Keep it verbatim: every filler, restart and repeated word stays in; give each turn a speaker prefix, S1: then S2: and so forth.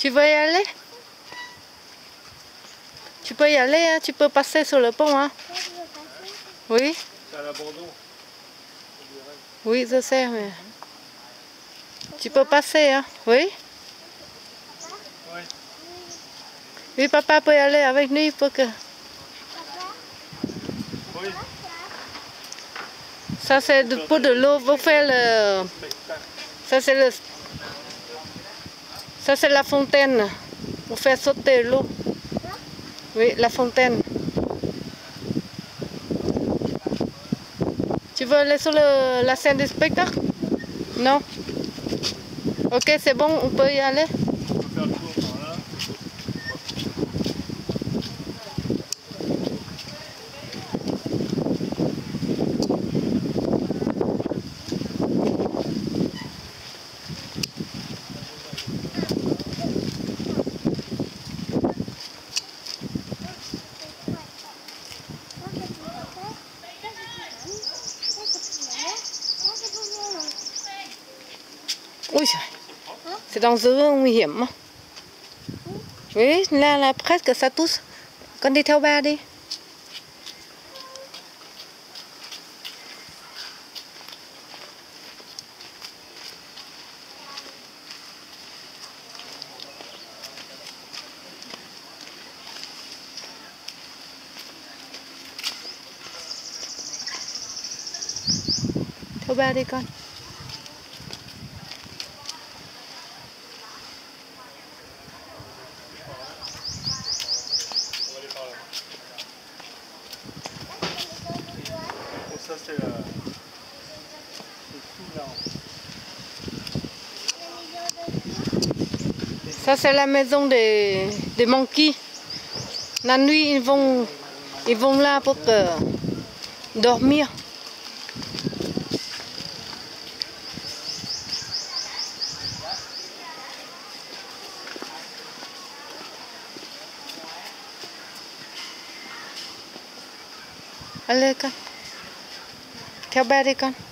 S1: Tu veux y aller? Tu peux y aller, hein? Tu peux passer sur le pont, hein? Oui?
S2: C'est à l'abandon.
S1: Oui, je sais, mais... Tu peux passer, hein? Oui?
S2: Oui.
S1: Oui, papa peut y aller avec nous pour que...
S2: Oui.
S1: Ça, c'est pour de l'eau, vous faites le... Ça, c'est le... Ça, c'est la fontaine. Vous faites sauter l'eau. Oui, la fontaine. Tu veux aller sur le, la scène du spectacle? Non? Ok, c'est bon, on peut y aller?
S2: On peut faire le tour par là.
S1: Ui, c'est dangereux, nguy hiểm. Oui, là, là, presque ça touche. Con đi theo ba đi. Theo ba đi con.
S2: Ça c'est la... sous l'arbre.
S1: Ça c'est la maison des, des monkeys. La nuit ils vont, ils vont là pour que, dormir. Allez con. Theo ba đi con.